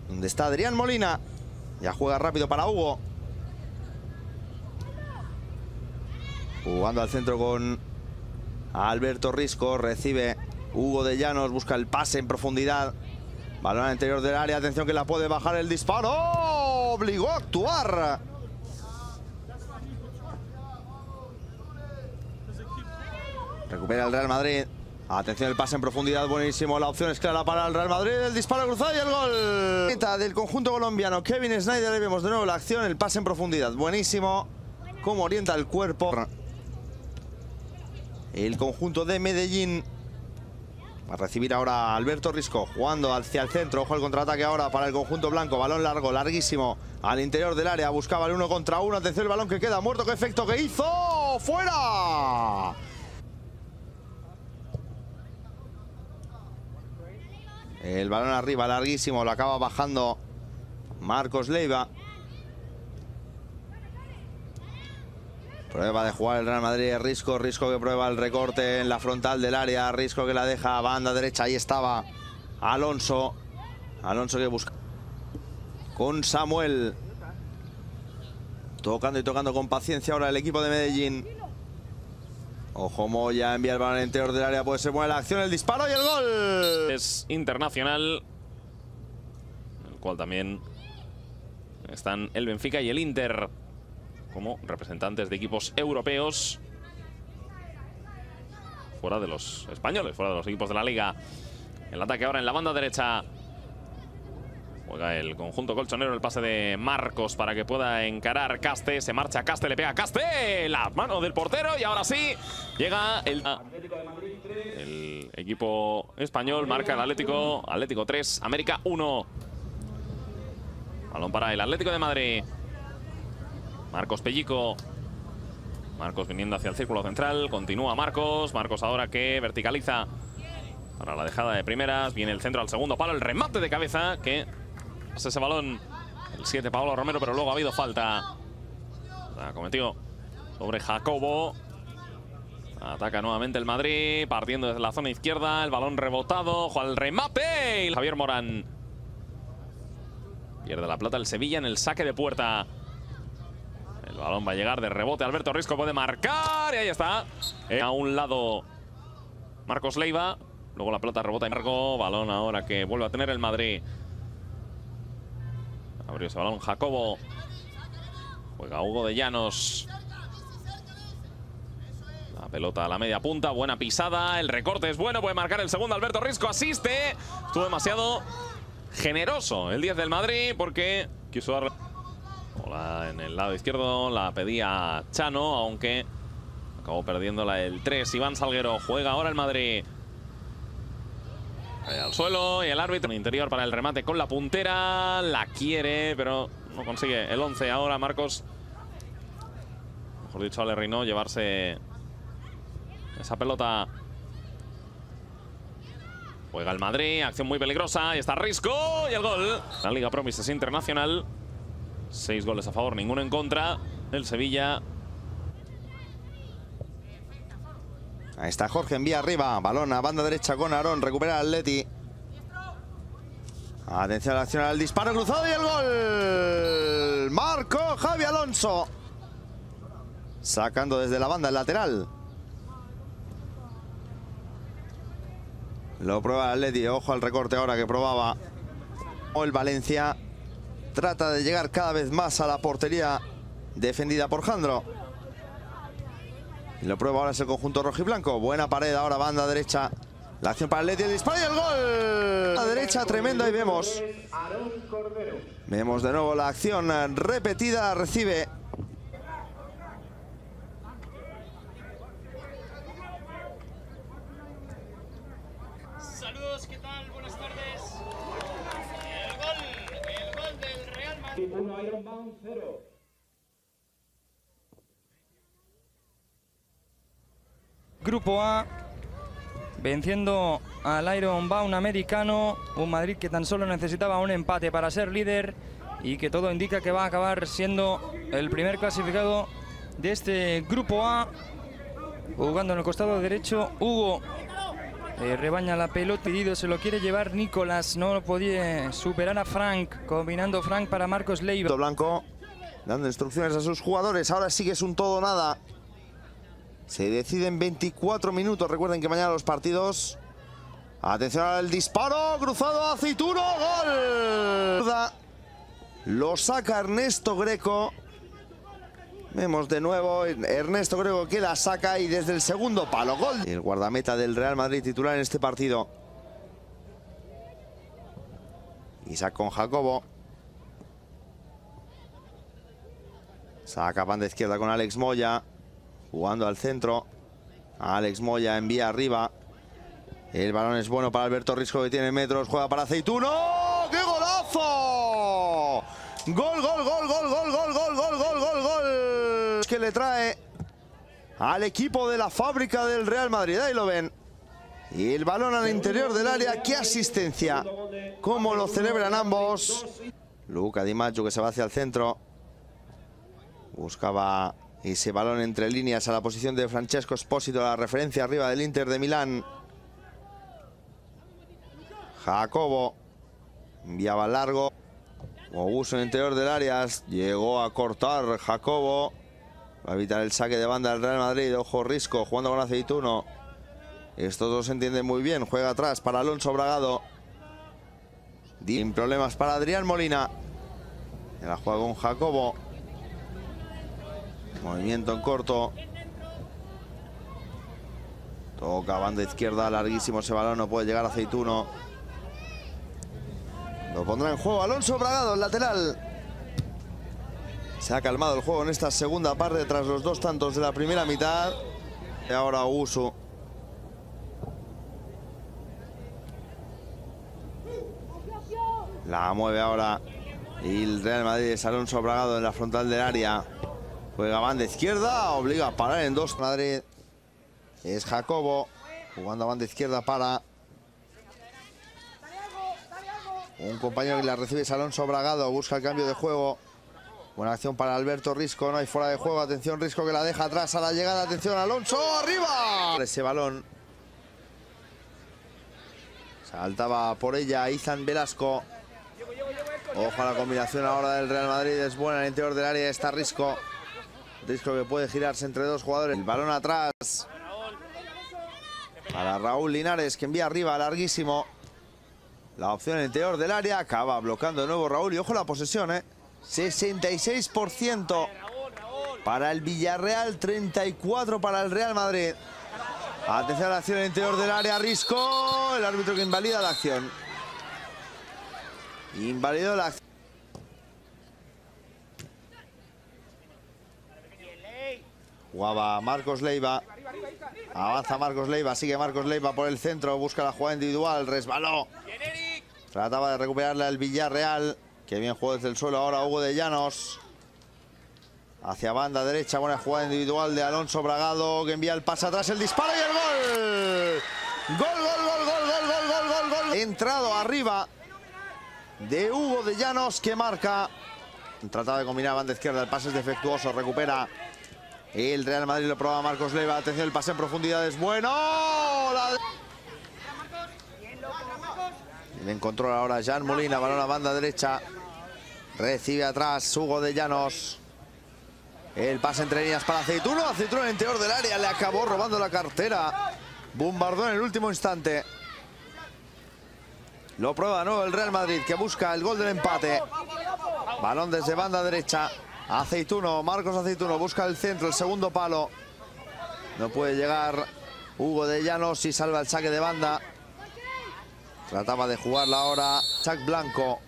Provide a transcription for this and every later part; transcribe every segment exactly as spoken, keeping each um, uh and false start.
donde está Adrián Molina. Ya juega rápido para Hugo. Jugando al centro con Alberto Risco. Recibe Hugo de Llanos. Busca el pase en profundidad. Balón al interior del área. Atención que la puede bajar el disparo. ¡Oh! Obligó a actuar. Recupera el Real Madrid. Atención el pase en profundidad. Buenísimo. La opción es clara para el Real Madrid. El disparo cruzado y el gol. Meta del conjunto colombiano. Kevin Snyder. Ahí vemos de nuevo la acción. El pase en profundidad. Buenísimo. Cómo orienta el cuerpo. El conjunto de Medellín. Va a recibir ahora Alberto Risco, jugando hacia el centro. Ojo al contraataque ahora para el conjunto blanco. Balón largo, larguísimo, al interior del área. Buscaba el uno contra uno. Atención el balón que queda muerto. ¿Qué efecto que hizo? ¡Fuera! El balón arriba, larguísimo. Lo acaba bajando Marcos Leiva. Prueba de jugar el Real Madrid. Risco, Risco que prueba el recorte en la frontal del área. Risco que la deja a banda derecha. Ahí estaba Alonso. Alonso que busca con Samuel. Tocando y tocando con paciencia ahora el equipo de Medellín. Ojo, Moya envía el balón al interior del área. Puede ser buena la acción, el disparo y el gol. Es internacional, en el cual también están el Benfica y el Inter como representantes de equipos europeos, fuera de los españoles, fuera de los equipos de la liga. El ataque ahora en la banda derecha. Juega el conjunto colchonero, el pase de Marcos para que pueda encarar Caste. Se marcha Caste, le pega a Caste. La mano del portero y ahora sí llega el, el equipo español. Marca el Atlético. Atlético tres, América uno. Balón para el Atlético de Madrid. Marcos Pellico. Marcos viniendo hacia el círculo central. Continúa Marcos. Marcos ahora que verticaliza para la dejada de primeras. Viene el centro al segundo palo. El remate de cabeza que pasa ese balón. El siete Paolo Romero, pero luego ha habido falta. La cometió sobre Jacobo. Ataca nuevamente el Madrid. Partiendo desde la zona izquierda. El balón rebotado. Ojo al remate. Y Javier Morán. Pierde la pelota el Sevilla en el saque de puerta. El balón va a llegar de rebote. Alberto Risco puede marcar. Y ahí está. Eh, a un lado Marcos Leiva. Luego la pelota rebota en largo. Balón ahora que vuelve a tener el Madrid. Abrió ese balón Jacobo. Juega Hugo de Llanos. La pelota a la media punta. Buena pisada. El recorte es bueno. Puede marcar el segundo. Alberto Risco asiste. Estuvo demasiado generoso el diez del Madrid porque quiso darle. Hola, en el lado izquierdo la pedía Chano, aunque acabó perdiéndola el tres. Iván Salguero. Juega ahora el Madrid. Ahí al suelo y el árbitro. Interior para el remate con la puntera. La quiere, pero no consigue el once ahora Marcos. Mejor dicho, Ale Reino llevarse esa pelota. Juega el Madrid. Acción muy peligrosa. Y está Risco. Y el gol. La Liga Promises Internacional. Seis goles a favor, ninguno en contra. El Sevilla. Ahí está Jorge, envía arriba. Balón a banda derecha con Aarón. Recupera el Atleti. Atención a la acción, al disparo cruzado y el gol. Marco Javi Alonso. Sacando desde la banda el lateral. Lo prueba el Atleti. Ojo al recorte ahora que probaba el Valencia. Trata de llegar cada vez más a la portería defendida por Jandro. Y lo prueba ahora es el conjunto rojiblanco. Buena pared ahora, banda derecha. La acción para el Atleti, el disparo y el gol. La derecha tremenda y vemos. Vemos de nuevo la acción repetida. Recibe. Saludos, ¿qué tal? Buenas tardes. El gol, el gol del Real Madrid. uno Ironbound cero. Grupo A, venciendo al Ironbound americano, un Madrid que tan solo necesitaba un empate para ser líder y que todo indica que va a acabar siendo el primer clasificado de este Grupo A. Jugando en el costado derecho, Hugo Eh, rebaña la pelota, pedido, se lo quiere llevar Nicolás. No podía superar a Frank. Combinando Frank para Marcos Leiva. Blanco dando instrucciones a sus jugadores. Ahora sí que es un todo nada. Se decide en veinticuatro minutos. Recuerden que mañana los partidos. Atención al disparo. Cruzado a Aceituno. Gol. Lo saca Ernesto Greco. Vemos de nuevo Ernesto Greco que la saca y desde el segundo palo. Gol. El guardameta del Real Madrid titular en este partido. Isaac con Jacobo. Saca banda izquierda con Alex Moya. Jugando al centro. Alex Moya envía arriba. El balón es bueno para Alberto Risco que tiene metros. Juega para Aceituno. ¡Qué golazo! Gol, gol, gol, gol, gol, gol, gol, gol, gol, gol, gol. Que le trae al equipo de la fábrica del Real Madrid. Ahí lo ven. Y el balón al interior del área. ¡Qué asistencia! Cómo lo celebran ambos. Luca Di Maggio que se va hacia el centro. Buscaba ese balón entre líneas a la posición de Francesco Esposito, la referencia arriba del Inter de Milán. Jacobo enviaba largo. Obuso en el interior del área. Llegó a cortar Jacobo. Va a evitar el saque de banda del Real Madrid. Ojo Risco jugando con Aceituno. Estos dos se entienden muy bien. Juega atrás para Alonso Bragado. Sin problemas para Adrián Molina. La juega con Jacobo. Movimiento en corto. Toca banda izquierda. Larguísimo ese balón. No puede llegar a Aceituno. Lo pondrá en juego Alonso Bragado, el lateral. Se ha calmado el juego en esta segunda parte tras los dos tantos de la primera mitad. Y ahora Uso. La mueve ahora. Y el Real Madrid es Alonso Bragado en la frontal del área. Juega banda izquierda. Obliga a parar en dos. Madrid es Jacobo. Jugando a banda izquierda para... Un compañero que la recibe es Alonso Bragado. Busca el cambio de juego. Buena acción para Alberto Risco. No hay fuera de juego. Atención Risco que la deja atrás a la llegada. Atención Alonso. ¡Arriba! Ese balón. Saltaba por ella Izan Velasco. Ojo a la combinación ahora del Real Madrid. Es buena en el interior del área. Está Risco. Risco que puede girarse entre dos jugadores. El balón atrás. Para Raúl Linares que envía arriba. Larguísimo. La opción en el interior del área. Acaba bloqueando de nuevo Raúl. Y ojo la posesión, ¿eh? sesenta y seis por ciento para el Villarreal. treinta y cuatro por ciento para el Real Madrid. Atención a la acción en el interior del área. Risco. El árbitro que invalida la acción. Invalidó la acción. Jugaba Marcos Leiva. Avanza Marcos Leiva. Sigue Marcos Leiva por el centro. Busca la jugada individual. Resbaló. Trataba de recuperarle al Villarreal. Que bien jugó desde el suelo ahora Hugo de Llanos. Hacia banda derecha. Buena jugada individual de Alonso Bragado. Que envía el pase atrás. El disparo y el gol. Gol, gol, gol, gol, gol, gol, gol, gol, gol. Entrado arriba de Hugo de Llanos que marca. Trataba de combinar banda izquierda. El pase es defectuoso. Recupera el Real Madrid. Lo prueba Marcos Leiva. Atención, el pase en profundidad es bueno. La... En control ahora Jan Molina. Balón a banda derecha. Recibe atrás Hugo de Llanos. El pase entre líneas para Aceituno. Aceituno en el interior del área. Le acabó robando la cartera. Bombardó en el último instante. Lo prueba de nuevo el Real Madrid que busca el gol del empate. Balón desde banda derecha. Aceituno. Marcos Aceituno busca el centro. El segundo palo. No puede llegar Hugo de Llanos y salva el saque de banda. Trataba de jugarla ahora Chuck Blanco.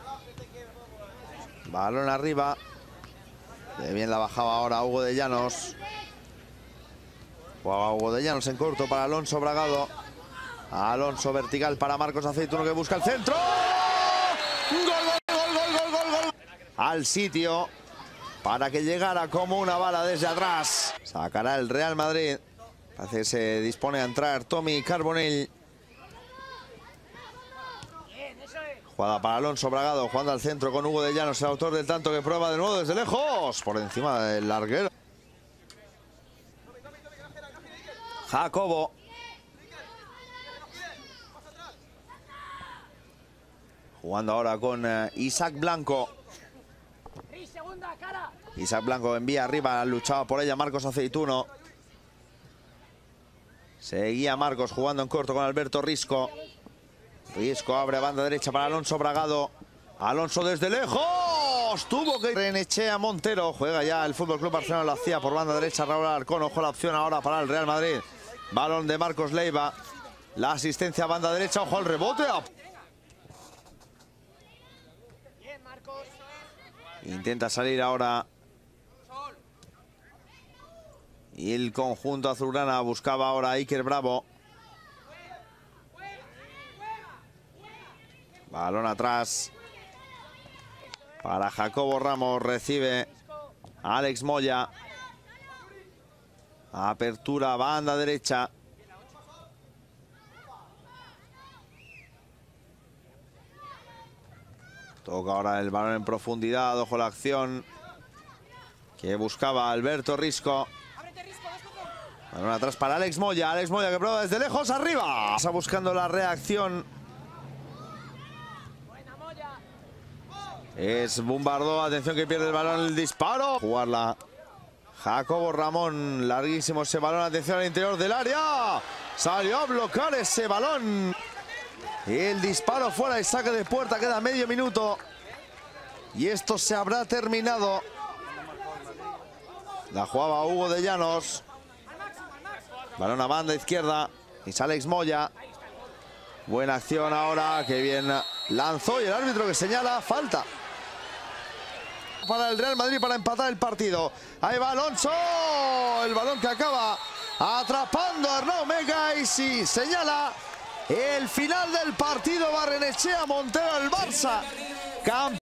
Balón arriba. De bien la bajaba ahora Hugo de Llanos. Jugaba Hugo de Llanos en corto para Alonso Bragado. Alonso vertical para Marcos Aceituno que busca el centro. ¡Gol, gol, gol, gol, gol, gol, gol! Al sitio para que llegara como una bala desde atrás. Sacará el Real Madrid. Parece que se dispone a entrar Tommy Carbonell. Jugada para Alonso Bragado, jugando al centro con Hugo de Llanos, el autor del tanto que prueba de nuevo desde lejos. Por encima del larguero. Jacobo. Jugando ahora con uh, Isaac Blanco. Isaac Blanco envía arriba, luchaba por ella Marcos Aceituno. Seguía Marcos jugando en corto con Alberto Risco. Risco abre a banda derecha para Alonso Bragado. Alonso desde lejos. Tuvo que Renechea Montero. Juega ya el F C Barcelona, lo hacía por banda derecha Raúl Alarcón. Ojo la opción ahora para el Real Madrid. Balón de Marcos Leiva. La asistencia a banda derecha. Ojo al rebote. Intenta salir ahora. Y el conjunto azulgrana buscaba ahora a Iker Bravo. Balón atrás. Para Jacobo Ramos. Recibe Alex Moya. Apertura, banda derecha. Toca ahora el balón en profundidad. Ojo la acción que buscaba Alberto Risco. Balón atrás para Alex Moya. Alex Moya que prueba desde lejos, arriba. Está buscando la reacción. Es Bumbardo. Atención que pierde el balón, el disparo. Jugarla Jacobo Ramón. Larguísimo ese balón. Atención al interior del área. Salió a bloquear ese balón. El disparo fuera y saque de puerta. Queda medio minuto. Y esto se habrá terminado. La jugaba Hugo de Llanos. Balón a banda izquierda. Es Alex Moya. Buena acción ahora. Que bien lanzó. Y el árbitro que señala falta para el Real Madrid para empatar el partido. Ahí va Alonso. El balón que acaba atrapando a Arnau Mega. Y sí, señala el final del partido. Barrenechea Montero, el Barça campeón.